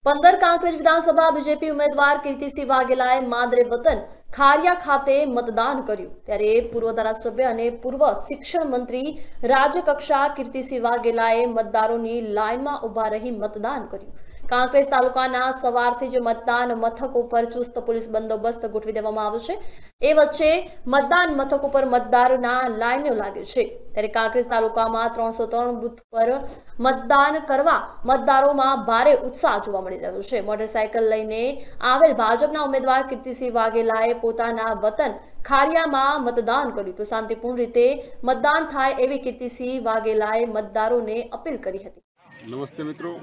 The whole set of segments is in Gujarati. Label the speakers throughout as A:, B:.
A: 15 કાંકરેજ વિધાનસભા બીજેપી ઉમેદવાર કીર્તિસિંહ વાઘેલાએ માદરે વતન ખારિયા ખાતે મતદાન કર્યું ત્યારે પૂર્વ ધારાસભ્ય અને પૂર્વ શિક્ષણ મંત્રી રાજ્યકક્ષા કીર્તિસિંહ વાઘેલાએ મતદારોની લાઇનમાં ઉભા રહી મતદાન કર્યું। કાંકરેજ તાલુકાના સવારથી જ મતદાન મથકો પર ચુસ્ત પોલીસ બંદોબસ્ત ગોઠવી દેવામાં આવ્યો છે। એ વચ્ચે મતદાન મથકો પર મતદારોના લાઇનો લાગે છે ત્યારે કાંકરેજ તાલુકામાં 303 બૂથ પર મતદાન કરવા મતદારોમાં ભારે ઉત્સાહ જોવા મળી રહ્યો છે। મોટરસાયકલ લઈને આવેલ ભાજપના ઉમેદવાર કીર્તિસિંહ વાઘેલાએ પોતાના વતન ખારિયામાં મતદાન કર્યું તો શાંતિપૂર્ણ રીતે મતદાન થાય એવી કીર્તિસિંહ વાઘેલાએ મતદારોને અપીલ કરી હતી।
B: નમસ્તે મિત્રો,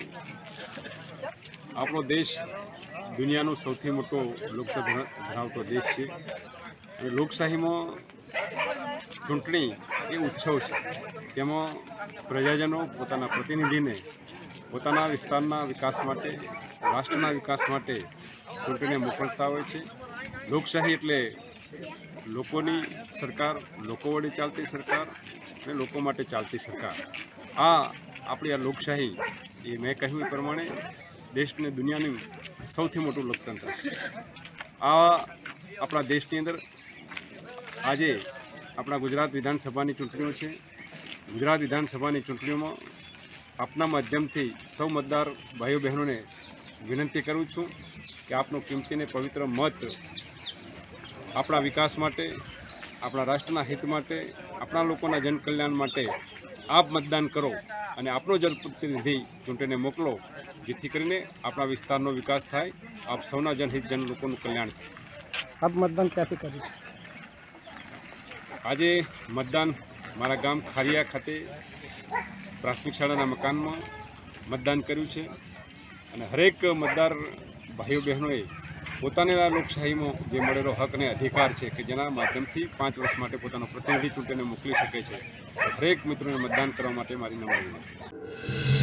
B: આપણો દેશ દુનિયાનો સૌથી મોટો લોકસભા ધરાવતો દેશ છે અને લોકશાહીમાં ચૂંટણી એ ઉત્સવ છે। તેમાં પ્રજાજનો પોતાના પ્રતિનિધિને પોતાના વિસ્તારના વિકાસ માટે, રાષ્ટ્રના વિકાસ માટે ચૂંટીને મોકલતા હોય છે। લોકશાહી એટલે લોકોની સરકાર, લોકો વડે ચાલતી સરકાર અને લોકો માટે ચાલતી સરકાર। આપણી આ લોકશાહી એ મેં કહ્યું એ પ્રમાણે દેશને દુનિયાનું સૌથી મોટું લોકતંત્ર છે। આપણા દેશની અંદર આજે આપણા ગુજરાત વિધાનસભાની ચૂંટણીઓ છે। ગુજરાત વિધાનસભાની ચૂંટણીઓમાં આપના માધ્યમથી સૌ મતદાર ભાઈઓ બહેનોને વિનંતી કરું છું કે આપનો કિંમતી અને પવિત્ર મત આપણા વિકાસ માટે, આપણા રાષ્ટ્રના હિત માટે, આપણા લોકોના જનકલ્યાણ માટે આપ મતદાન કરો અને આપનો જનપ્રતિનિધિ ચૂંટીને મોકલો, જેથી કરીને આપણા વિસ્તારનો વિકાસ થાય, આપ સૌના જનહિત જન લોકોનું કલ્યાણ થાય।
C: આપ મતદાન ક્યાંથી કર્યું છે?
B: આજે મતદાન મારા ગામ ખારિયા ખાતે પ્રાથમિક શાળાના મકાનમાં મતદાન કર્યું છે અને હરેક મતદાર ભાઈઓ બહેનોએ પોતાને આ લોકશાહીમાં જે મળેલો હક અને અધિકાર છે કે જેના માધ્યમથી 5 વર્ષ માટે પોતાનો પ્રતિનિધિ ચૂંટીને મોકલી શકે છે, હરેક મિત્રોને મતદાન કરવા માટે મારી નમ્ર વિનંતી છે।